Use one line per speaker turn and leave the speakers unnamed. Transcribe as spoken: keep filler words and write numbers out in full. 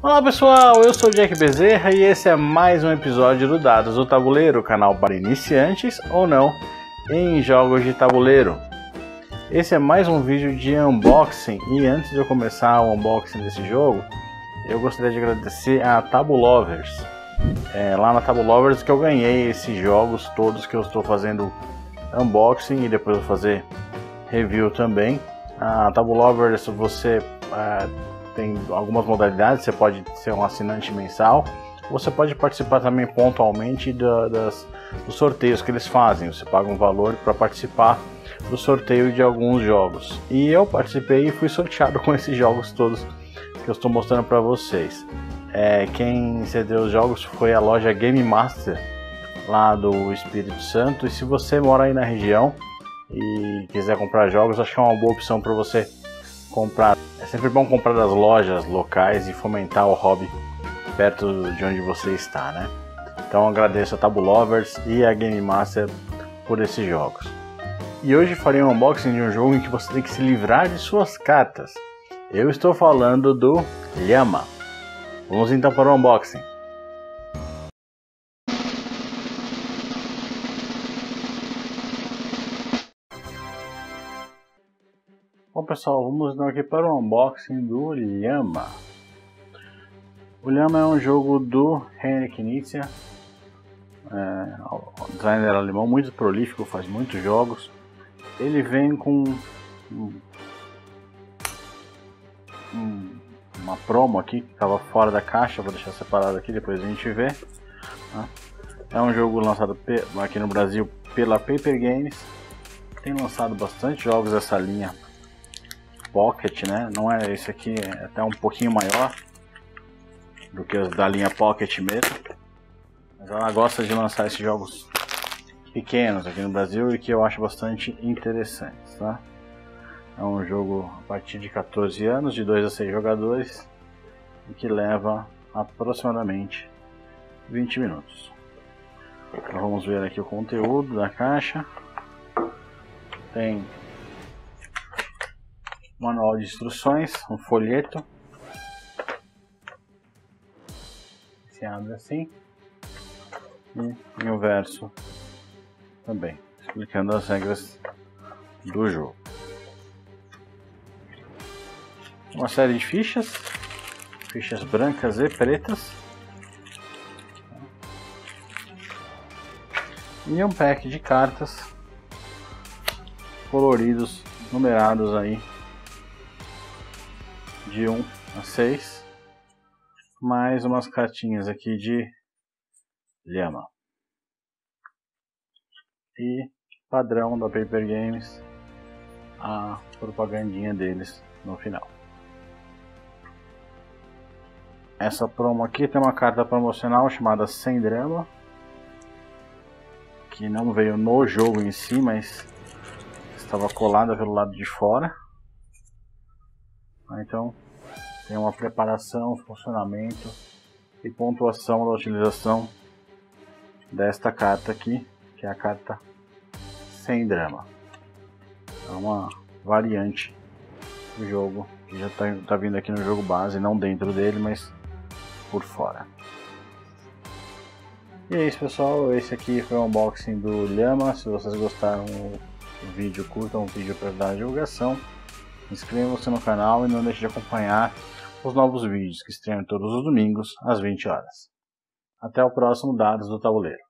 Olá pessoal, eu sou o Jack Bezerra e esse é mais um episódio do Dados do Tabuleiro, canal para iniciantes ou não em jogos de tabuleiro. Esse é mais um vídeo de unboxing e antes de eu começar o unboxing desse jogo, eu gostaria de agradecer a Tabulovers. É lá na Tabulovers que eu ganhei esses jogos todos que eu estou fazendo unboxing e depois vou fazer review também. A Tabulovers você uh, tem algumas modalidades, você pode ser um assinante mensal, você pode participar também pontualmente da, das, dos sorteios que eles fazem. Você paga um valor para participar do sorteio de alguns jogos. E eu participei e fui sorteado com esses jogos todos que eu estou mostrando para vocês. É, quem cedeu os jogos foi a loja Game Master lá do Espírito Santo. E se você mora aí na região e quiser comprar jogos, acho que é uma boa opção para você comprar. É sempre bom comprar das lojas locais e fomentar o hobby perto de onde você está, né? Então agradeço a Tabulovers e a Game Master por esses jogos. E hoje farei um unboxing de um jogo em que você tem que se livrar de suas cartas. Eu estou falando do Llama. Vamos então para o unboxing. Bom pessoal, vamos então aqui para o unboxing do Llama. O Llama é um jogo do Henrik Nietzsche, é, um designer alemão muito prolífico, faz muitos jogos. Ele vem com um, um, uma promo aqui que estava fora da caixa, vou deixar separado aqui, depois a gente vê. Né? É um jogo lançado aqui no Brasil pela Paper Games, tem lançado bastante jogos dessa linha Pocket, né? Não é esse aqui, é até um pouquinho maior do que os da linha Pocket mesmo, mas ela gosta de lançar esses jogos pequenos aqui no Brasil e que eu acho bastante interessantes, tá? É um jogo a partir de quatorze anos, de dois a seis jogadores e que leva aproximadamente vinte minutos. Então vamos ver aqui o conteúdo da caixa. Tem manual de instruções, um folheto, se abre assim, e, e o verso também, explicando as regras do jogo. Uma série de fichas, fichas brancas e pretas, e um pack de cartas coloridos, numerados aí de um a seis, mais umas cartinhas aqui de Llama e padrão da Paper Games, a propagandinha deles no final. Essa promo aqui tem uma carta promocional chamada Sem Drama, que não veio no jogo em si, mas estava colada pelo lado de fora. Então tem uma preparação, funcionamento e pontuação da utilização desta carta aqui, que é a carta Sem Drama. É uma variante do jogo que já está tá vindo aqui no jogo base, não dentro dele, mas por fora. E é isso pessoal, esse aqui foi o unboxing do Llama. Se vocês gostaram do vídeo, curtam o vídeo para dar divulgação. Inscreva-se no canal e não deixe de acompanhar os novos vídeos que estreiam todos os domingos às vinte horas. Até o próximo Dados do Tabuleiro.